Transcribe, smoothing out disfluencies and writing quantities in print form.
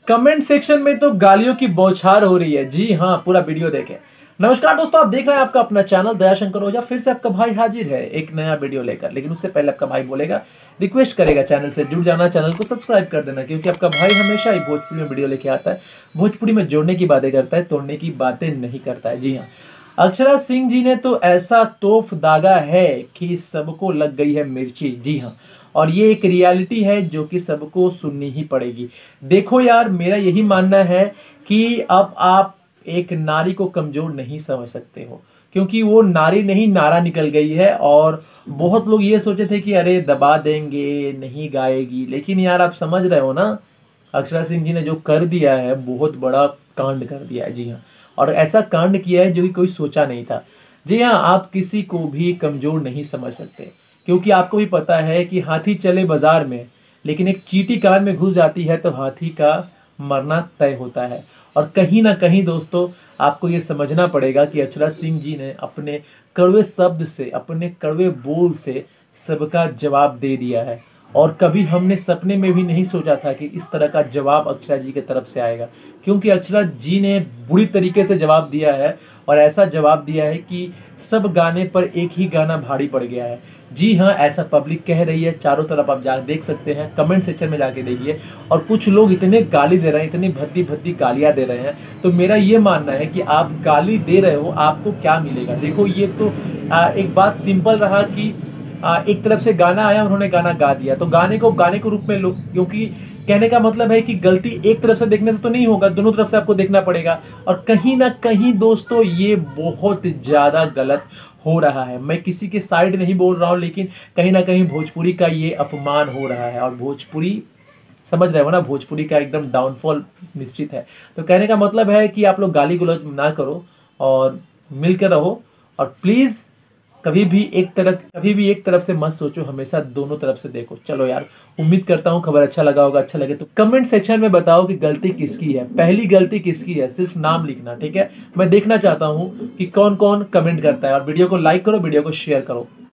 Comment section में तो गालियों की बौछार हो रही है। जी हाँ, पूरा वीडियो देखें। नमस्कार दोस्तों, आप देख रहे हैं आपका अपना चैनल दयाशंकर ओझा। फिर से आपका भाई हाजिर है एक नया वीडियो लेकर। लेकिन उससे पहले आपका भाई बोलेगा, रिक्वेस्ट करेगा चैनल से जुड़ जाना, चैनल को सब्सक्राइब कर देना, क्योंकि आपका भाई हमेशा ही भोजपुरी में वीडियो लेके आता है। भोजपुरी में जोड़ने की बातें करता है, तोड़ने की बातें नहीं करता है। जी हाँ, अक्षरा सिंह जी ने तो ऐसा तोफ दागा है कि सबको लग गई है मिर्ची। जी हाँ, और ये एक रियलिटी है जो कि सबको सुननी ही पड़ेगी। देखो यार, मेरा यही मानना है कि अब आप एक नारी को कमजोर नहीं समझ सकते हो, क्योंकि वो नारी नहीं, नारा निकल गई है। और बहुत लोग ये सोचे थे कि अरे दबा देंगे, नहीं गाएगी, लेकिन यार आप समझ रहे हो ना, अक्षरा सिंह जी ने जो कर दिया है, बहुत बड़ा कांड कर दिया है। जी हाँ, और ऐसा कांड किया है जो कि कोई सोचा नहीं था। जी हाँ, आप किसी को भी कमजोर नहीं समझ सकते, क्योंकि आपको भी पता है कि हाथी चले बाजार में, लेकिन एक चींटी कान में घुस जाती है तो हाथी का मरना तय होता है। और कहीं ना कहीं दोस्तों, आपको ये समझना पड़ेगा कि अक्षरा सिंह जी ने अपने कड़वे शब्द से, अपने कड़वे बोल से सबका जवाब दे दिया है। और कभी हमने सपने में भी नहीं सोचा था कि इस तरह का जवाब अक्षरा जी की तरफ से आएगा, क्योंकि अक्षरा जी ने बुरी तरीके से जवाब दिया है। और ऐसा जवाब दिया है कि सब गाने पर एक ही गाना भारी पड़ गया है। जी हाँ, ऐसा पब्लिक कह रही है, चारों तरफ आप जा देख सकते हैं, कमेंट सेक्शन में जाके देखिए। और कुछ लोग इतने गाली दे रहे हैं, इतनी भद्दी भद्दी गालियां दे रहे हैं। तो मेरा ये मानना है कि आप गाली दे रहे हो, आपको क्या मिलेगा? देखो, ये तो एक बात सिंपल रहा कि एक तरफ से गाना आया, उन्होंने गाना गा दिया, तो गाने को रूप में लो, क्योंकि कहने का मतलब है कि गलती एक तरफ से देखने से तो नहीं होगा, दोनों तरफ से आपको देखना पड़ेगा। और कहीं ना कहीं दोस्तों, ये बहुत ज्यादा गलत हो रहा है। मैं किसी के साइड नहीं बोल रहा हूं, लेकिन कहीं ना कहीं भोजपुरी का ये अपमान हो रहा है। और भोजपुरी, समझ रहे हो ना, भोजपुरी का एकदम डाउनफॉल निश्चित है। तो कहने का मतलब है कि आप लोग गाली गलौज ना करो और मिलकर रहो। और प्लीज कभी भी एक तरफ से मत सोचो, हमेशा दोनों तरफ से देखो। चलो यार, उम्मीद करता हूँ खबर अच्छा लगा होगा। अच्छा लगे तो कमेंट सेक्शन में बताओ कि गलती किसकी है, पहली गलती किसकी है, सिर्फ नाम लिखना, ठीक है? मैं देखना चाहता हूँ कि कौन कौन कमेंट करता है। और वीडियो को लाइक करो, वीडियो को शेयर करो।